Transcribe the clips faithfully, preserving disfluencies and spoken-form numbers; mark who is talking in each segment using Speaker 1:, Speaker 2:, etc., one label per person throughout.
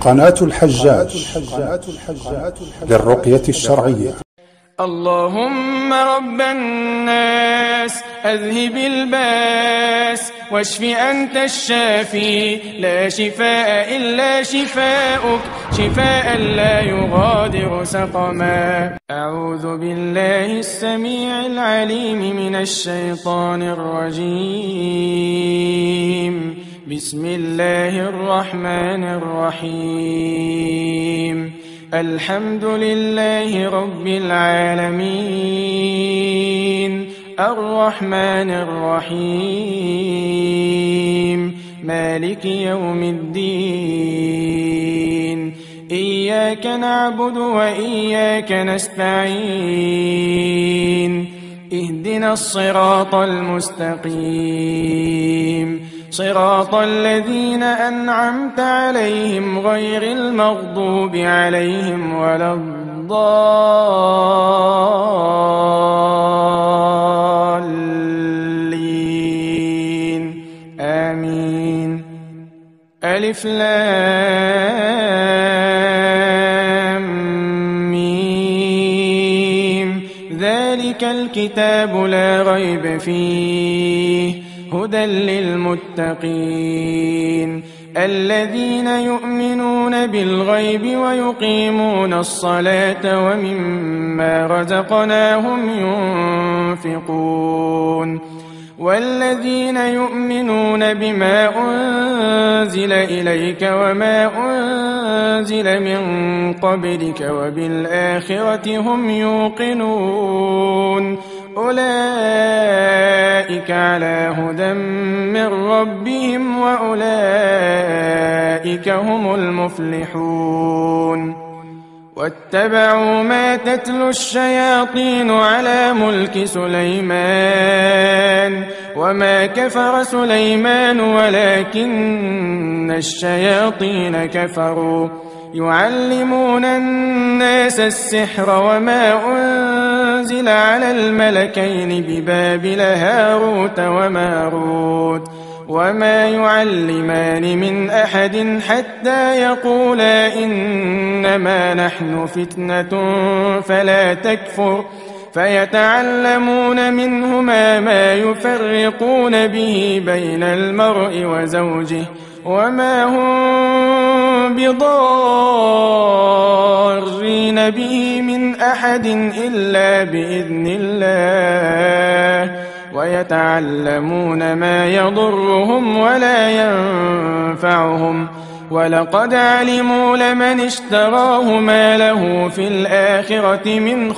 Speaker 1: قناة الحجاج للرقية الشرعية.
Speaker 2: اللهم رب الناس أذهب الباس واشف أنت الشافي، لا شفاء إلا شفاؤك، شفاء لا يغادر سقما. أعوذ بالله السميع العليم من الشيطان الرجيم. بسم الله الرحمن الرحيم. الحمد لله رب العالمين، الرحمن الرحيم، مالك يوم الدين. إياك نعبد وإياك نستعين، اهدنا الصراط المستقيم، صراط الذين أنعمت عليهم غير المغضوب عليهم ولا الضالين. آمين. ألف لام ميم. ذلك الكتاب لا ريب فيه هدى للمتقين الذين يؤمنون بالغيب ويقيمون الصلاة ومما رزقناهم ينفقون والذين يؤمنون بما أنزل إليك وما أنزل من قبلك وبالآخرة هم يوقنون أولئك على هدى من ربهم وأولئك هم المفلحون. واتبعوا ما تتلو الشياطين على ملك سليمان وما كفر سليمان ولكن الشياطين كفروا يعلمون الناس السحر وما أنزل على الملكين ببابل هاروت وماروت وما يعلمان من أحد حتى يقولا إنما نحن فتنة فلا تكفر فيتعلمون منهما ما يفرقون به بين المرء وزوجه وما هم بضارين به من أحد إلا بإذن الله ويتعلمون ما يضرهم ولا ينفعهم ولقد علموا لمن اشتراه ما له في الآخرة من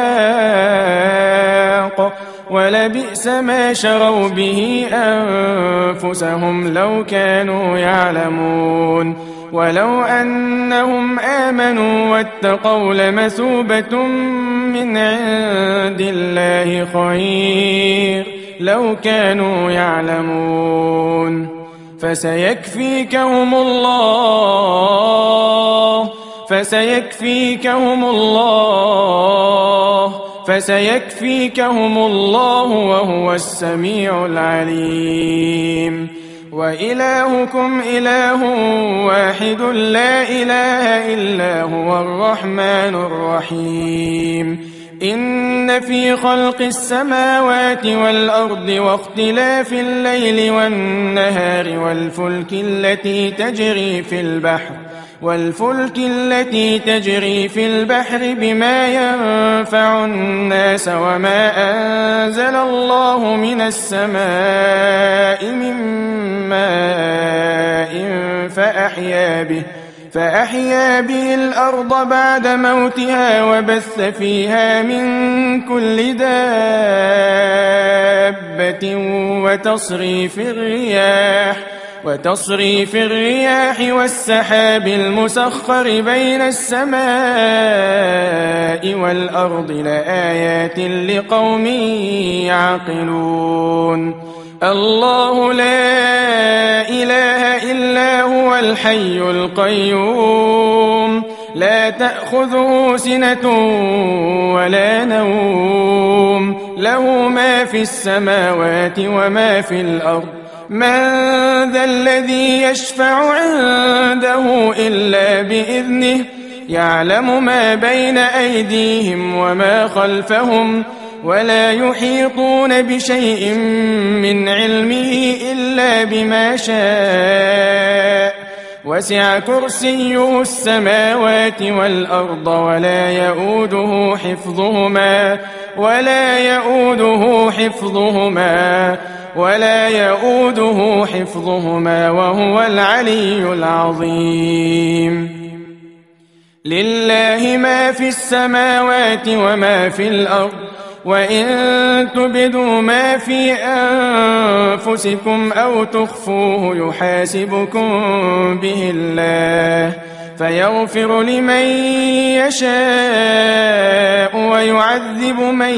Speaker 2: خلاق ولبئس ما شروا به أنفسهم لو كانوا يعلمون. ولو أنهم آمنوا واتقوا لمثوبة من عند الله خير لو كانوا يعلمون. فسيكفيكهم الله فسيكفيكهم الله فسيكفيكهم الله وهو السميع العليم. وإلهكم إله واحد لا إله إلا هو الرحمن الرحيم. إن في خلق السماوات والأرض واختلاف الليل والنهار والفلك التي تجري في البحر والفلك التي تجري في البحر بما ينفع الناس وما أنزل الله من السماء من ماء فأحيا به فأحيا به الأرض بعد موتها وبث فيها من كل دابة وتصريف الرياح وتصريف الرياح والسحاب المسخر بين السماء والأرض لآيات لقوم يعقلون. الله لا إله إلا هو الحي القيوم لا تأخذه سنة ولا نوم له ما في السماوات وما في الأرض من ذا الذي يشفع عنده إلا بإذنه يعلم ما بين أيديهم وما خلفهم ولا يحيطون بشيء من علمه إلا بما شاء وسع كرسيه السماوات والأرض ولا يؤوده حفظهما ولا يؤوده حفظهما ولا يؤوده حفظهما وهو العلي العظيم. لله ما في السماوات وما في الأرض وإن تبدوا ما في أنفسكم أو تخفوه يحاسبكم به الله فيغفر لمن يشاء ويعذب من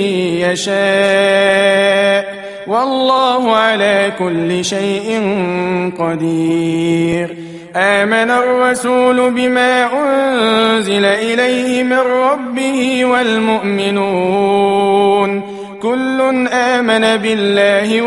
Speaker 2: يشاء والله على كل شيء قدير. آمن الرسول بما أنزل إليه من ربه والمؤمنون كل آمن بالله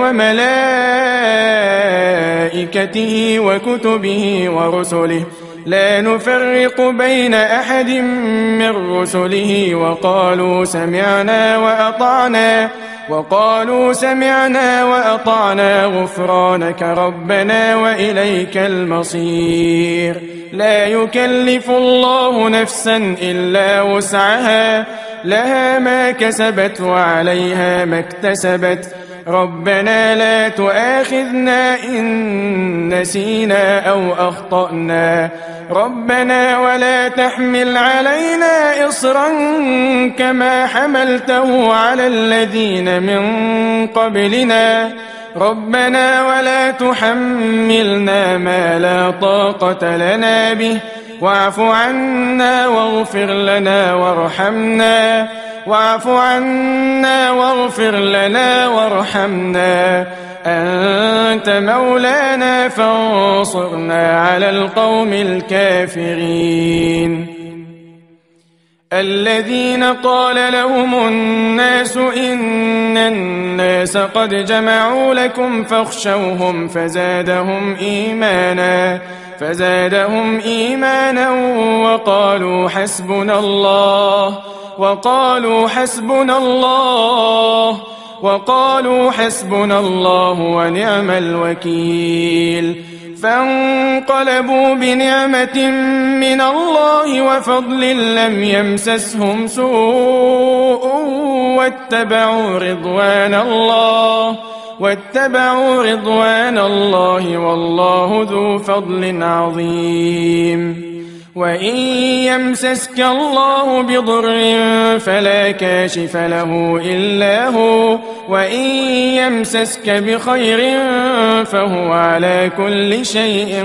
Speaker 2: وملائكته وكتبه ورسله لا نفرق بين أحد من رسله وقالوا سمعنا وأطعنا وقالوا سمعنا وأطعنا غفرانك ربنا وإليك المصير. لا يكلف الله نفسا إلا وسعها لها ما كسبت وعليها ما اكتسبت ربنا لا تؤاخذنا إن نسينا أو أخطأنا ربنا ولا تحمل علينا إصرا كما حملته على الذين من قبلنا ربنا ولا تحملنا ما لا طاقة لنا به واعف عنا واغفر لنا وارحمنا واعف عنا واغفر لنا وارحمنا أنت مولانا فانصرنا على القوم الكافرين. الذين قال لهم الناس إن الناس قد جمعوا لكم فاخشوهم فزادهم إيمانا فزادهم إيمانا وقالوا حسبنا الله وقالوا حسبنا الله وقالوا حسبنا الله ونعم الوكيل. فانقلبوا بنعمة من الله وفضل لم يمسسهم سوء واتبعوا رضوان الله واتبعوا رضوان الله والله ذو فضل عظيم. وإن يمسسك الله بضر فلا كاشف له إلا هو وإن يمسسك بخير فهو على كل شيء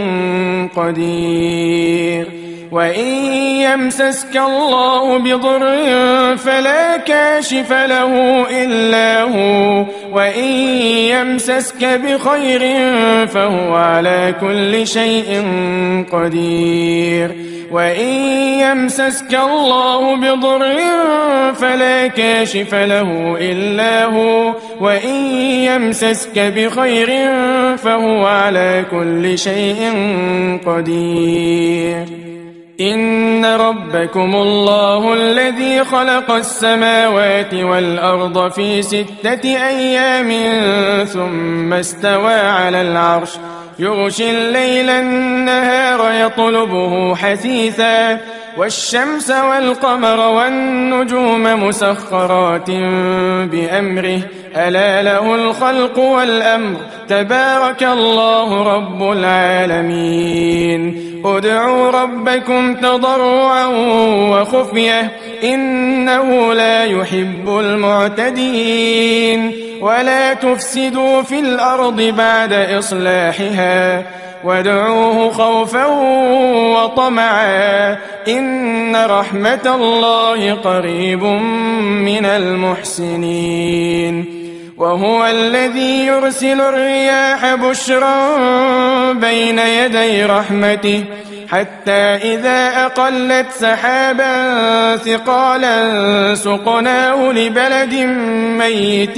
Speaker 2: قدير. وإن يمسسك الله بضر فلا كاشف له إلا هو وإن يمسسك بخير فهو على كل شيء قدير. وإن يمسسك الله بضر فلا كاشف له إلا هو وإن يمسسك بخير فهو على كل شيء قدير. إن ربكم الله الذي خلق السماوات والأرض في ستة أيام ثم استوى على العرش يغشي الليل النهار يطلبه حثيثا والشمس والقمر والنجوم مسخرات بأمره ألا له الخلق والأمر تبارك الله رب العالمين. ادعوا ربكم تضرعا وخفية إنه لا يحب المعتدين. ولا تفسدوا في الأرض بعد إصلاحها وادعوه خوفا وطمعا إن رحمة الله قريب من المحسنين. وهو الذي يرسل الرياح بشرا بين يدي رحمته حتى إذا أقلت سحابا ثقالا سقناه لبلد ميت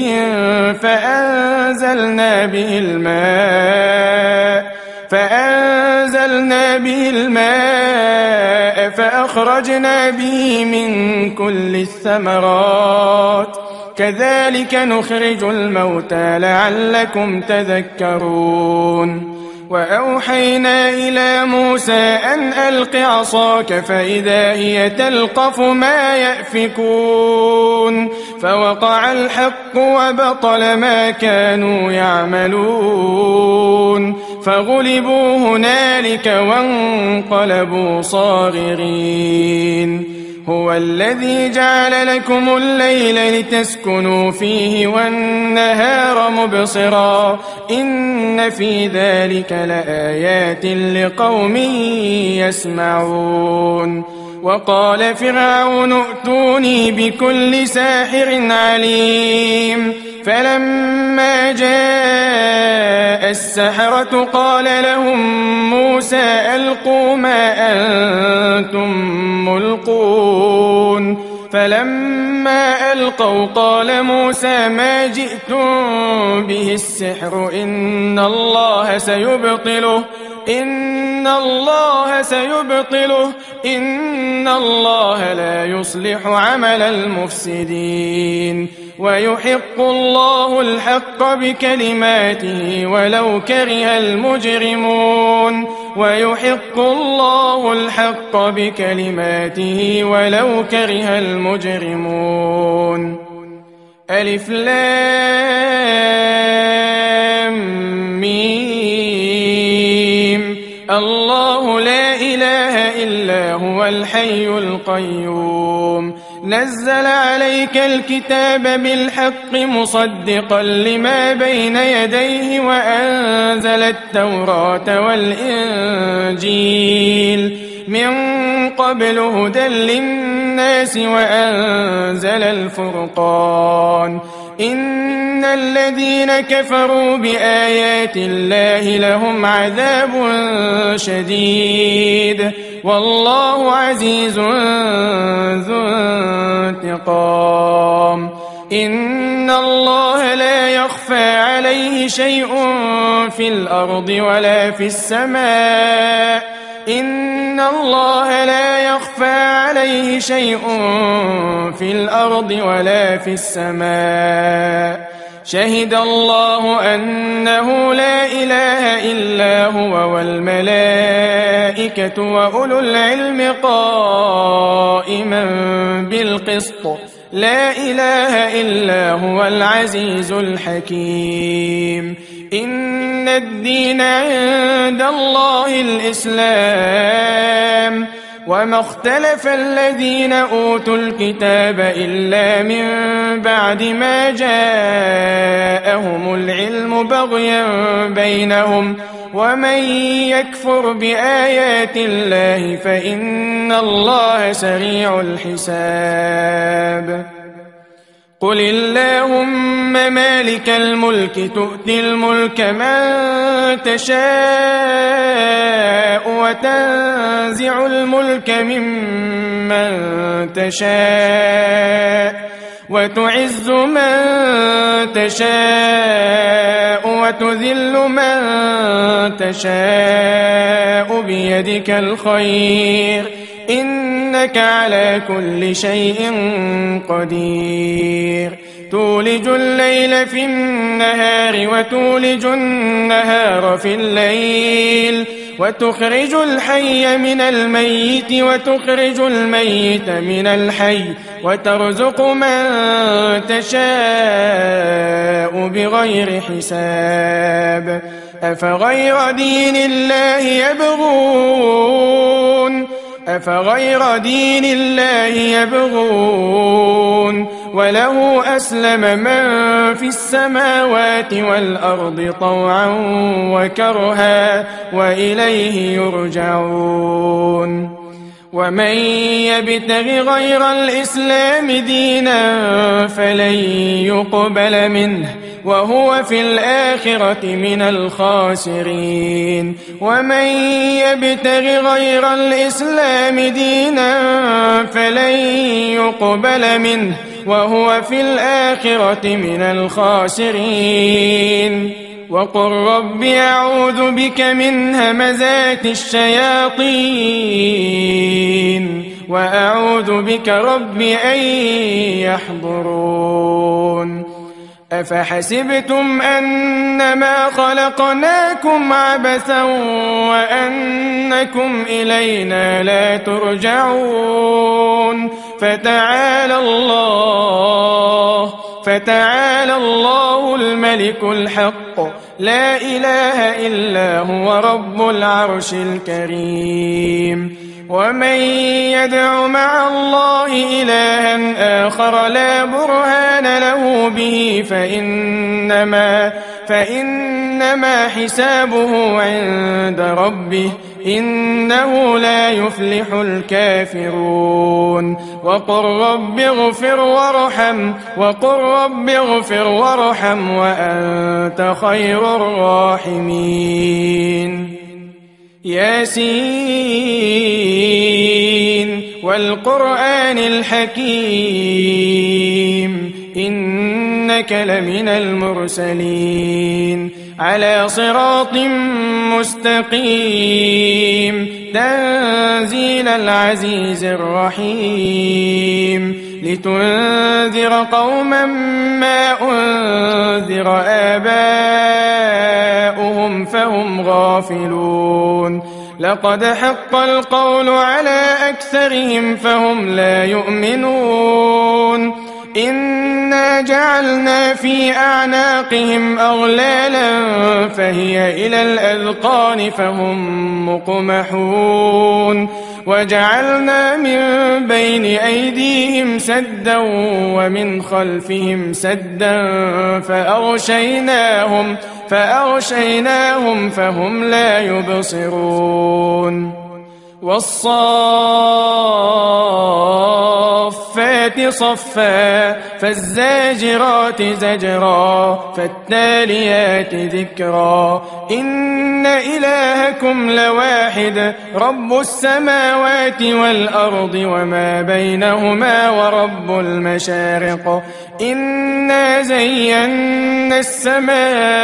Speaker 2: فأنزلنا به الماء فأنزلنا به الماء فأخرجنا به من كل الثمرات كذلك نخرج الموتى لعلكم تذكرون. وأوحينا إلى موسى أن ألق عصاك فإذا هي تلقف ما يأفكون فوقع الحق وبطل ما كانوا يعملون فغلبوا هنالك وانقلبوا صاغرين. هو الذي جعل لكم الليل لتسكنوا فيه والنهار مبصرا إن في ذلك لآيات لقوم يسمعون. وقال فرعون ائتوني بكل ساحر عليم فلما جاء السحرة قال لهم موسى ألقوا ما أنتم ملقون فلما ألقوا قال موسى ما جئتم به السحر إن الله سيبطله إن الله سيبطله إن الله لا يصلح عمل المفسدين ويحق الله الحق بكلماته ولو كره المجرمون ويحق الله الحق بكلماته ولو كره المجرمون. ألف لام ميم الله لا إله إلا هو الحي القيوم نزل عليك الكتاب بالحق مصدقا لما بين يديه وأنزل التوراة والإنجيل من قبل هدى للناس وأنزل الفرقان إن الذين كفروا بآيات الله لهم عذاب شديد والله عزيز ذو انتقام. إن الله لا يخفى عليه شيء في الأرض ولا في السماء إن الله لا يخفى عليه شيء في الأرض ولا في السماء شهد الله أنه لا إله إلا هو والملائكة وأولو العلم قائما بالقسط لا إله إلا هو العزيز الحكيم. إن الدين عند الله الإسلام وما اختلف الذين أوتوا الكتاب إلا من بعد ما جاءهم العلم بغيا بينهم ومن يكفر بآيات الله فإن الله سريع الحساب. قل اللهم مالك الملك تؤتي الملك من تشاء وتنزع الملك ممن تشاء وتعز من تشاء وتذل من تشاء بيدك الخير إنك على كل شيء قدير. تولج الليل في النهار وتولج النهار في الليل وتخرج الحي من الميت وتخرج الميت من الحي وترزق من تشاء بغير حساب. أفغير دين الله يبغون أفغير دين الله يبغون وله أسلم من في السماوات والأرض طوعا وكرها وإليه يرجعون. ومن يبتغ غير الإسلام دينا فلن يقبل منه وهو في الآخرة من الخاسرين. ومن يبتغ غير الإسلام دينا فلن يقبل منه وهو في الآخرة من الخاسرين. وقل رب أعوذ بك من همزات الشياطين وأعوذ بك رب أن يحضرون. أفحسبتم أنما خلقناكم عبثا وأنكم إلينا لا ترجعون. فتعالى الله فتعالى الله الملك الحق لا إله إلا هو رب العرش الكريم. ومن يدع مع الله إلها آخر لا برهان له به فإنما, فإنما حسابه عند ربه إنه لا يفلح الكافرون. وقل رب اغفر وارحم وقل رب اغفر وارحم وأنت خير الراحمين. ياسين والقرآن الحكيم إنك لمن المرسلين على صراط مستقيم تنزيل العزيز الرحيم. لتنذر قوما ما أنذر آباؤهم فهم غافلون. لقد حق القول على أكثرهم فهم لا يؤمنون. إنا جعلنا في أعناقهم أغلالا فهي إلى الأذقان فهم مقمحون. وجعلنا من بين أيديهم سدا ومن خلفهم سدا فأغشيناهم, فأغشيناهم فهم لا يبصرون. والصافات صفا فالزاجرات زجرا فالتاليات ذكرا. إن إلهكم لواحد رب السماوات والأرض وما بينهما ورب المشارق. إنا زينا السماء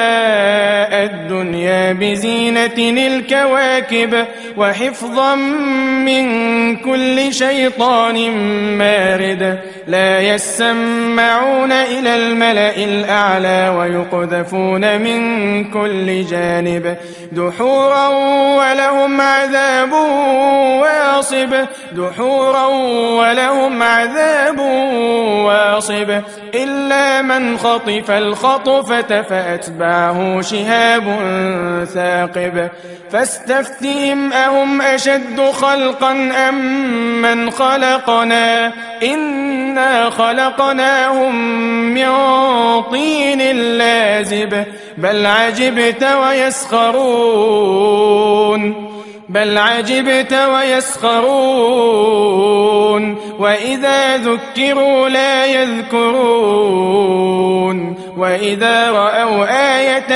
Speaker 2: الدنيا بزينة الكواكب وحفظا من كل شيطان مارد. لا يسمعون إلى الملأ الأعلى ويقذفون من كل جانب دحورا ولهم عذاب واصب دحورا ولهم عذاب واصب إلا من خطف الخطفة فأتبعه شهاب ثاقب. فاستفتهم أهم أشد خلقا أم من خلقنا إنا خلقناهم من طين لازب. بل عجبت ويسخرون بل عجبت ويسخرون وإذا ذكروا لا يذكرون وإذا رأوا آية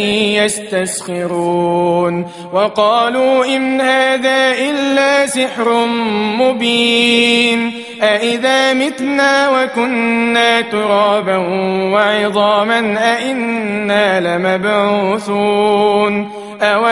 Speaker 2: يستسخرون. وقالوا إن هذا إلا سحر مبين. أإذا متنا وكنا ترابا وعظاما أإنا لمبعوثون أو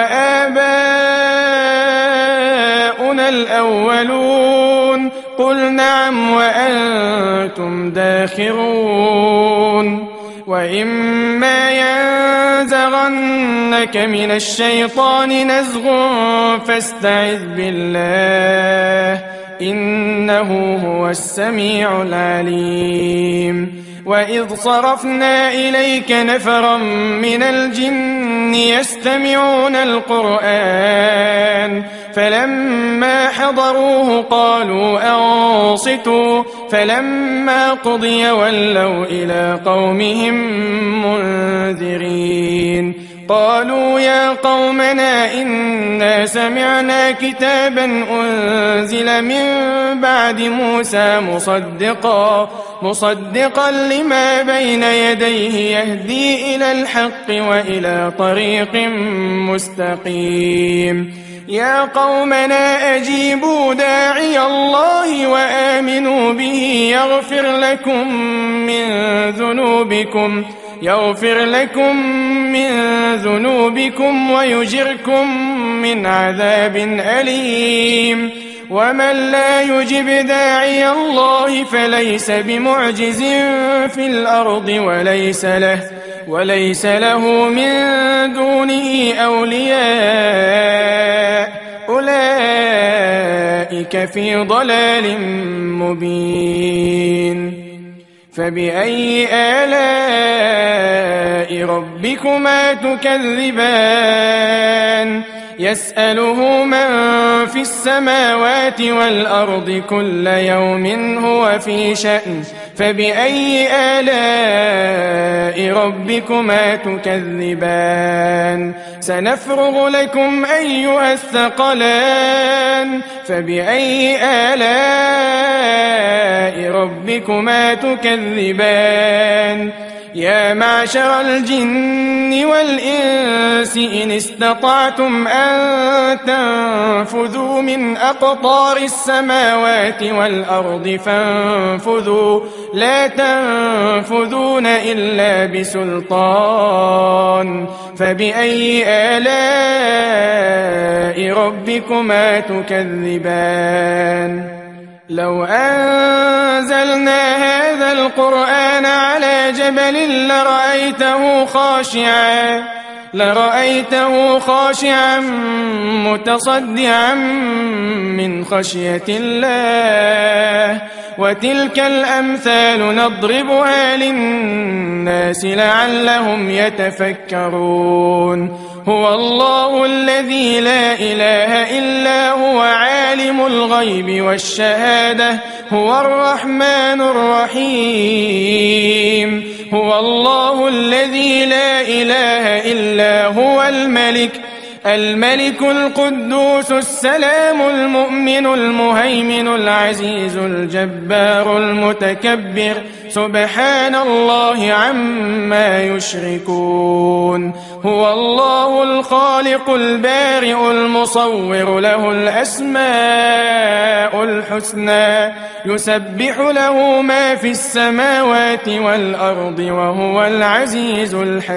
Speaker 2: آباؤنا الأولون قل نعم وأنتم داخرون. وإما ينزغنك من الشيطان نزغ فاستعذ بالله إنه هو السميع العليم. وإذ صرفنا إليك نفرا من الجن يستمعون القرآن فلما حضروه قالوا أنصتوا فلما قضي ولوا إلى قومهم منذرين. قالوا يا قومنا إنا سمعنا كتابا أنزل من بعد موسى مصدقا مصدقا لما بين يديه يهدي إلى الحق وإلى طريق مستقيم يا قومنا أجيبوا داعي الله وآمنوا به يغفر لكم من ذنوبكم يغفر لكم من ذنوبكم ويجركم من عذاب أليم ومن لا يجب داعي الله فليس بمعجز في الأرض وليس له وليس له من دونه أولياء أولئك في ضلال مبين فبأي آلاء ربكما تكذبان يسأله من في السماوات والأرض كل يوم هو في شأن فبأي آلاء ربكما تكذبان سنفرغ لكم أيها الثقلان فبأي آلاء ربكما تكذبان يا معشر الجن والإنس إن استطعتم أن تنفذوا من أقطار السماوات والأرض فانفذوا لا تنفذون إلا بسلطان فبأي آلاء ربكما تكذبان لو أنزلنا هذا القرآن على جبل لرأيته خاشعا لرأيته خاشعا متصدعا من خشية الله وتلك الأمثال نضربها للناس لعلهم يتفكرون هو الله الذي لا إله إلا هو عالم الغيب والشهادة هو الرحمن الرحيم هو الله الذي لا إله إلا هو الملك الملك القدوس السلام المؤمن المهيمن العزيز الجبار المتكبر سبحان الله عما يشركون هو الله الخالق البارئ المصور له الأسماء الحسنى يسبح له ما في السماوات والأرض وهو العزيز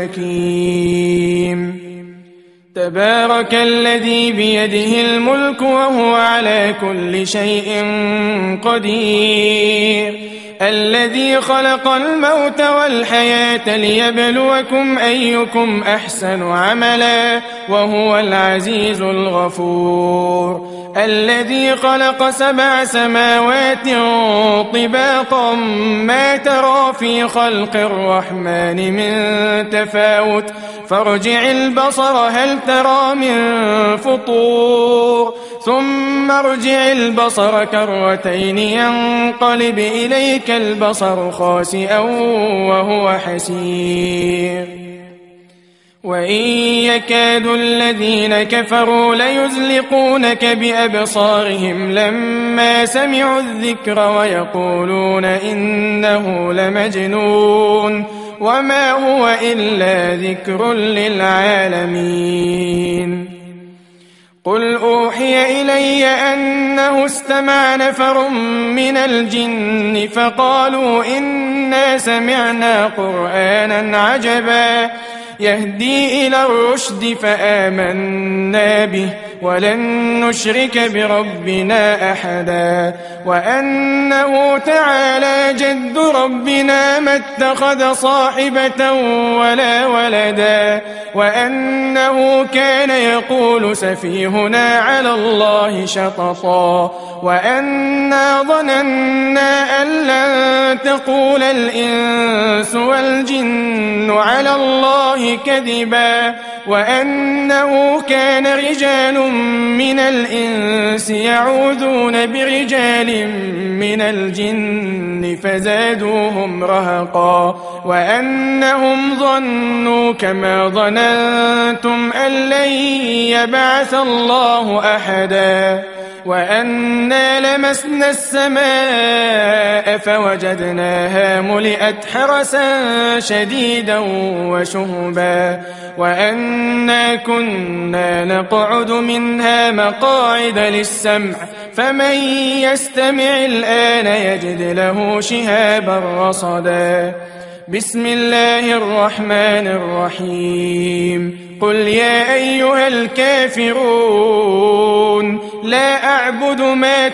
Speaker 2: الحكيم تبارك الذي بيده الملك وهو على كل شيء قدير الذي خلق الموت والحياة ليبلوكم أيكم أحسن عملا وهو العزيز الغفور الذي خلق سبع سماوات طباقا ما ترى في خلق الرحمن من تفاوت فارجع البصر هل ترى من فطور ثم ارجع البصر كرتين ينقلب إليك البصر خاسئا وهو حسير وإن يكاد الذين كفروا ليزلقونك بأبصارهم لما سمعوا الذكر ويقولون إنه لمجنون وما هو إلا ذكر للعالمين قل أوحي إلي أنه استمع نفر من الجن فقالوا إنا سمعنا قرآنا عجبا يهدي إلى الرشد فآمنا به ولن نشرك بربنا أحدا وأنه تعالى جد ربنا ما اتخذ صاحبة ولا ولدا وأنه كان يقول سفيهنا على الله شططا وأنا ظننا أن لن تقول الإنس والجن على الله كذبا وأنه كان رجال من من الإنس يعوذون برجال من الجن فزادوهم رهقا وأنهم ظنوا كما ظننتم أن لن يبعث الله أحدا وأنا لمسنا السماء فوجدناها ملئت حرسا شديدا وشهبا وأنا كنا نقعد منها مقاعد للسمع فمن يستمع الآن يجد له شهابا رصدا بسم الله الرحمن الرحيم قل يا أيها الكافرون لا أعبد ما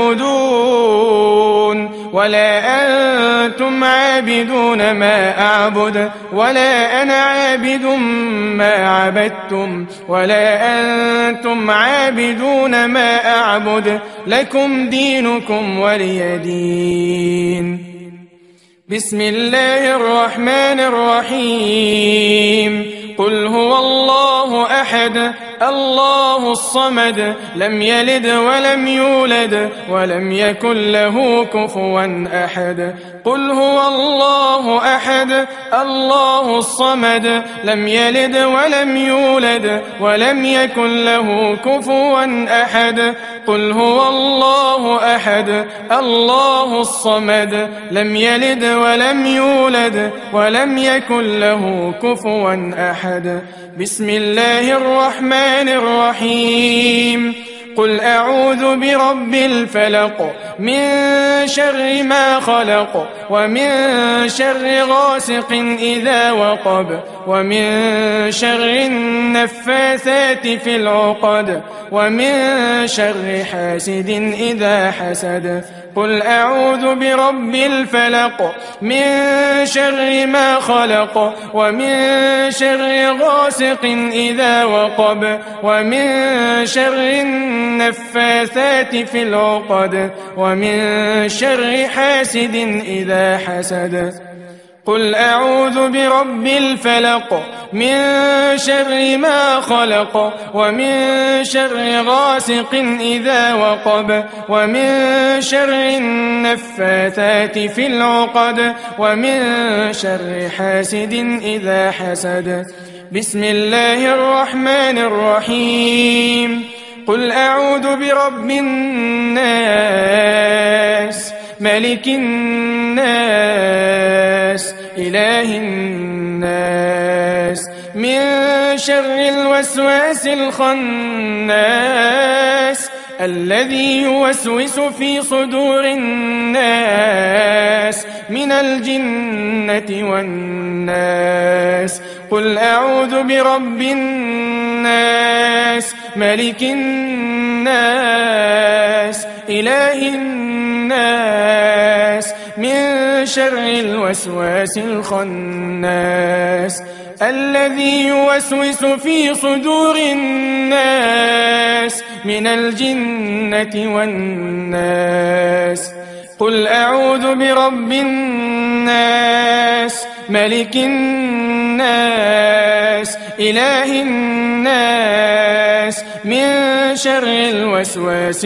Speaker 2: تعبدون ولا أنتم عابدون ما أعبد ولا أنا عابد ما عبدتم ولا أنتم عابدون ما أعبد لكم دينكم ولي دين بسم الله الرحمن الرحيم قل هو الله أحد الله الصمد لم يلد ولم يولد ولم يكن له كفوا أحد قل هو الله أحد الله الصمد لم يلد ولم يولد ولم يكن له كفوا أحد قل هو الله أحد الله الصمد لم يلد ولم يولد ولم يكن له كفوا أحد بسم الله الرحمن الرحيم قل أعوذ برب الفلق من شر ما خلق ومن شر غاسق إذا وقب ومن شر النفاثات في العقد ومن شر حاسد إذا حسد قل أعوذ برب الفلق من شر ما خلق ومن شر غاسق إذا وقب ومن شر النفاثات في العقد ومن شر حاسد إذا حسد قل أعوذ برب الفلق من شر ما خلق ومن شر غاسق إذا وقب ومن شر النفاثات في العقد ومن شر حاسد إذا حسد بسم الله الرحمن الرحيم قل أعوذ برب الناس ملك الناس إله الناس من شر الوسواس الخناس الذي يوسوس في صدور الناس من الجنة والناس قل أعوذ برب الناس ملك الناس إله الناس من شر الوسواس الخناس الذي يوسوس في صدور الناس من الجنة والناس قل أعوذ برب الناس ملك الناس إله الناس من شر الوسواس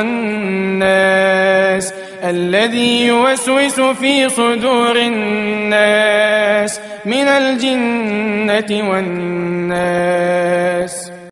Speaker 2: الخناس الذي يوسوس في صدور الناس من الجنة والناس